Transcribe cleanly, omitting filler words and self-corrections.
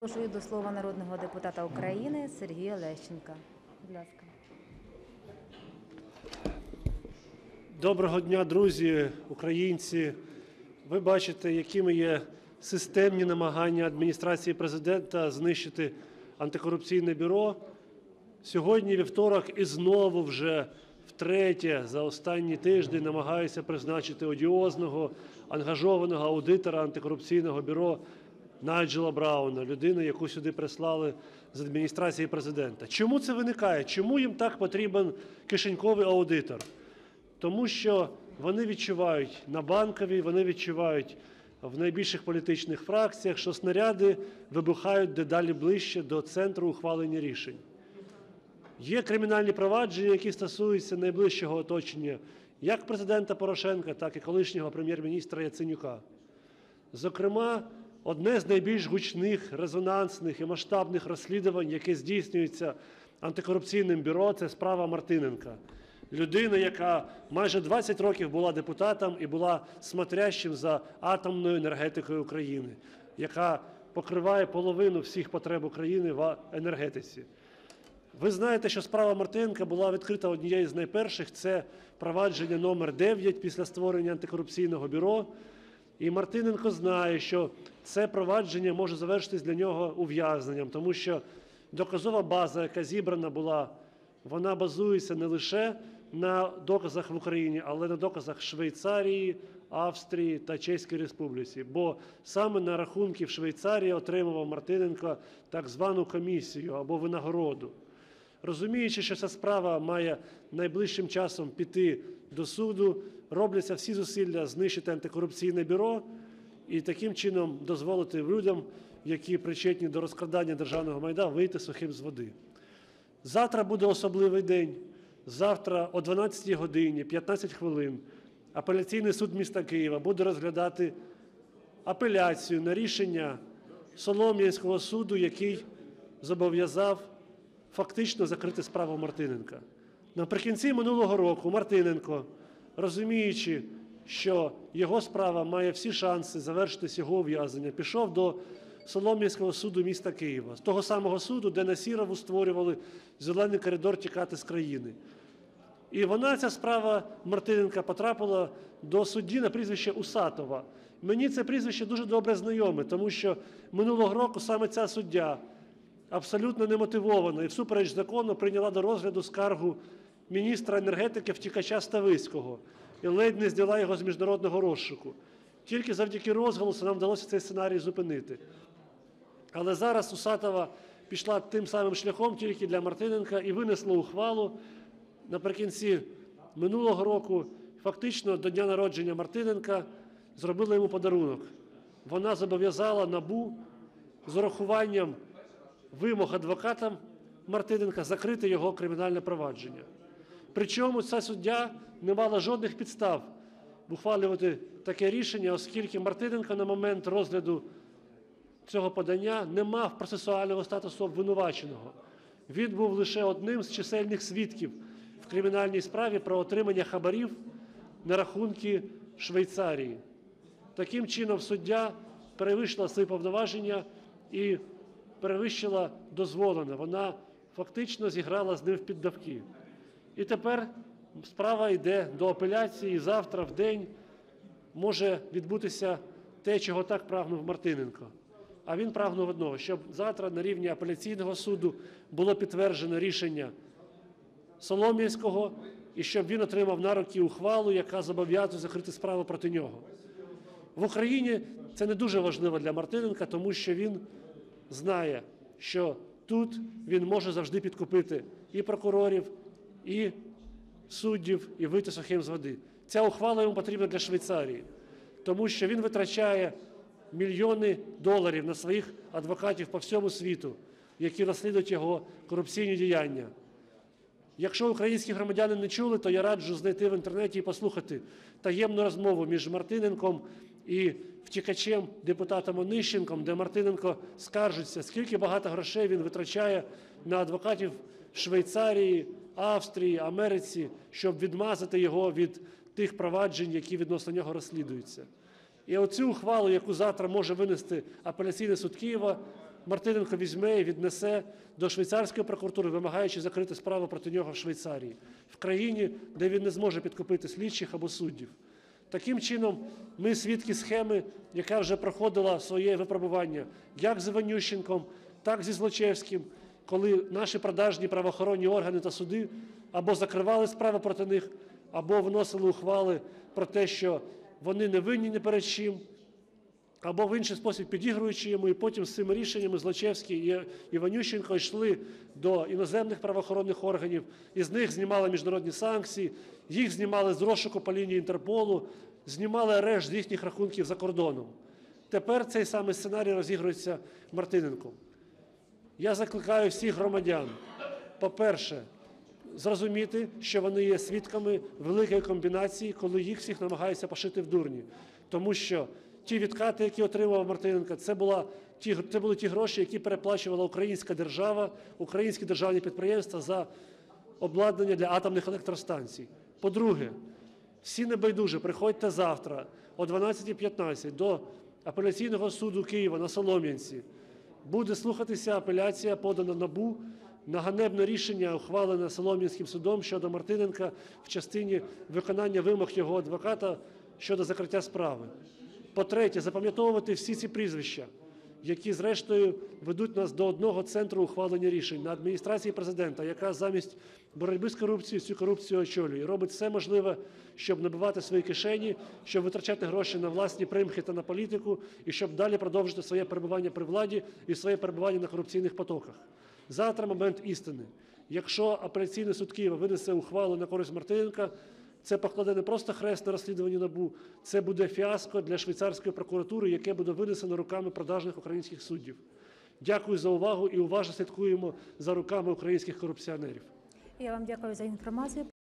Запрошую до слова народного депутата України Сергія Лещенка. Будь ласка. Доброго дня, друзі, українці. Ви бачите, якими є системні намагання адміністрації президента знищити антикорупційне бюро. Сьогодні вівторок і знову вже втретє за останній тиждень намагаються призначити одіозного, ангажованого аудитора антикорупційного бюро Найджела Брауна, людину, яку сюди прислали з адміністрації президента. Чому це виникає? Чому їм так потрібен кишеньковий аудитор? Тому що вони відчувають на Банковій, вони відчувають в найбільших політичних фракціях, що снаряди вибухають дедалі ближче до центру ухвалення рішень. Є кримінальні провадження, які стосуються найближчого оточення як президента Порошенка, так і колишнього прем'єр-міністра Яценюка. Зокрема, одне з найбільш гучних, резонансних і масштабних розслідувань, яке здійснюється антикорупційним бюро, це справа Мартиненка. Людина, яка майже 20 років була депутатом і була смотрящим за атомною енергетикою України, яка покриває половину всіх потреб України в енергетиці. Ви знаєте, що справа Мартиненка була відкрита однією з найперших, це провадження номер 9 після створення антикорупційного бюро. І Мартиненко знає, що це провадження може завершитись для нього ув'язненням, тому що доказова база, яка зібрана була, вона базується не лише на доказах в Україні, але на доказах Швейцарії, Австрії та Чеської Республіці. Бо саме на рахунки в Швейцарії отримував Мартиненко так звану комісію або винагороду. Розуміючи, що ця справа має найближчим часом піти до суду, робляться всі зусилля знищити антикорупційне бюро і таким чином дозволити людям, які причетні до розкрадання державного майна, вийти сухим з води. Завтра буде особливий день. Завтра о 12 годині 15 хвилин апеляційний суд міста Києва буде розглядати апеляцію на рішення Солом'янського суду, який зобов'язав фактично закрити справу Мартиненка. Наприкінці минулого року Мартиненко, розуміючи, що його справа має всі шанси завершитись його ув'язнення, пішов до Солом'янського суду міста Києва, з того самого суду, де на Сірову створювали зелений коридор тікати з країни. І ця справа Мартиненка потрапила до судді на прізвище Усатова. Мені це прізвище дуже добре знайоме, тому що минулого року саме ця суддя абсолютно немотивовано і всупереч закону прийняла до розгляду скаргу міністра енергетики втікача Ставицького і ледь не зняла його з міжнародного розшуку. Тільки завдяки розголосу нам вдалося цей сценарій зупинити. Але зараз Усатова пішла тим самим шляхом тільки для Мартиненка і винесла ухвалу наприкінці минулого року, фактично до дня народження Мартиненка, зробила йому подарунок. Вона зобов'язала НАБУ з урахуванням вимог адвокатам Мартиненка закрити його кримінальне провадження. Причому ця суддя не мала жодних підстав ухвалювати таке рішення, оскільки Мартиненко на момент розгляду цього подання не мав процесуального статусу обвинуваченого. Він був лише одним з чисельних свідків в кримінальній справі про отримання хабарів на рахунки Швейцарії. Таким чином суддя перевищила свої повноваження і перевищила дозволене. Вона фактично зіграла з ним в піддавки. І тепер справа йде до апеляції, і завтра в день може відбутися те, чого так прагнув Мартиненко. А він прагнув одного, щоб завтра на рівні апеляційного суду було підтверджено рішення Солом'янського і щоб він отримав на руки ухвалу, яка зобов'язує закрити справу проти нього. В Україні це не дуже важливо для Мартиненка, тому що він знає, що тут він може завжди підкупити і прокурорів, і суддів, і вийти сухим з води. Ця ухвала йому потрібна для Швейцарії, тому що він витрачає мільйони доларів на своїх адвокатів по всьому світу, які розслідують його корупційні діяння. Якщо українські громадяни не чули, то я раджу знайти в інтернеті і послухати таємну розмову між Мартиненком і втікачем депутатом Онищенком, де Мартиненко скаржиться, скільки багато грошей він витрачає на адвокатів Швейцарії, Австрії, Америці, щоб відмазати його від тих проваджень, які відносно нього розслідуються. І оцю ухвалу, яку завтра може винести апеляційний суд Києва, Мартиненко візьме і віднесе до швейцарської прокуратури, вимагаючи закрити справу проти нього в Швейцарії, в країні, де він не зможе підкупити слідчих або суддів. Таким чином, ми свідки схеми, яка вже проходила своє випробування як з Іванющенком, так зі Злочевським, коли наші продажні правоохоронні органи та суди або закривали справи проти них, або виносили ухвали про те, що вони не винні ні перед чим, або в інший спосіб підігруючи йому, і потім з цими рішеннями Злочевський і Іванющенко йшли до іноземних правоохоронних органів, із них знімали міжнародні санкції, їх знімали з розшуку по лінії Інтерполу, знімали арешт з їхніх рахунків за кордоном. Тепер цей самий сценарій розігрується Мартиненком. Я закликаю всіх громадян, по-перше, зрозуміти, що вони є свідками великої комбінації, коли їх всіх намагаються пошити в дурні. Тому що ті відкати, які отримав Мартиненко, це були ті гроші, які переплачувала українська держава, українські державні підприємства за обладнання для атомних електростанцій. По-друге, всі небайдужі, приходьте завтра о 12:15 до апеляційного суду Києва на Солом'янці. Буде слухатися апеляція, подана НАБУ, на ганебне рішення, ухвалене Солом'янським судом щодо Мартиненка в частині виконання вимог його адвоката щодо закриття справи. По-третє, запам'ятовувати всі ці прізвища, які зрештою ведуть нас до одного центру ухвалення рішень – на адміністрації Президента, яка замість боротьби з корупцією цю корупцію очолює і робить все можливе, щоб набивати свої кишені, щоб витрачати гроші на власні примхи та на політику, і щоб далі продовжити своє перебування при владі і своє перебування на корупційних потоках. Завтра момент істини. Якщо апеляційний суд Києва винесе ухвалу на користь Мартиненка, це покладе не просто хрест на розслідуванні НАБУ, це буде фіаско для швейцарської прокуратури, яке буде винесено руками продажних українських суддів. Дякую за увагу і уважно слідкуємо за руками українських корупціонерів. Я вам дякую за інформацію.